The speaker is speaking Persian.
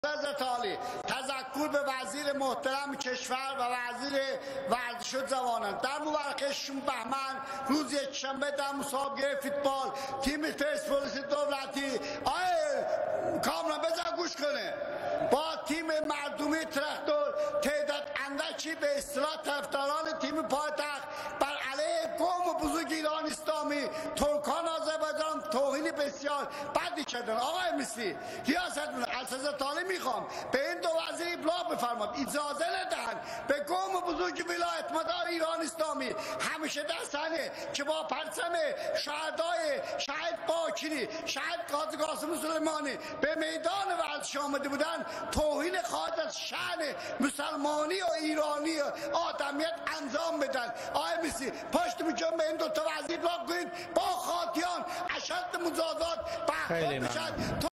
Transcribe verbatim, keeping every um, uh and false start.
حضرت عالی تذکر به وزیر محترم کشور و وزیر ورزش و جوانان در مورخ ششم بهمن روز یکشنبه در مسابقه فوتبال تیم پرسپولیس دولتی آیه کاملا بذار گوش کنه با تیم مردمی تراکتور تعداد اندکی به اصطلاح طرفداران تیم پایتخت بر علیه قوم و بزرگ ایران اسلامی ترکان آذربایجان توهین بسیار بدی کردن. آقای مصری ریاست از حضرت عالی میخوام به این دو وزیر ابلاغ بفرماد اجازه ندهند به قوم و بزرگ ولایت مدار ایران اسلامی همیشه دستانه که با پرچم شهدای شهید باکری شهید قاضی قاسم سلیمانی به میدان ورزش آمده بودن توهین خارج از شأن مسلمانی و ایرانی و آدمیت انجام بدن. آقای مصری پشت میکنم به این دو تا وزیر ابلاغ کنید با خاطیان اشد مجازات برخورد بشن.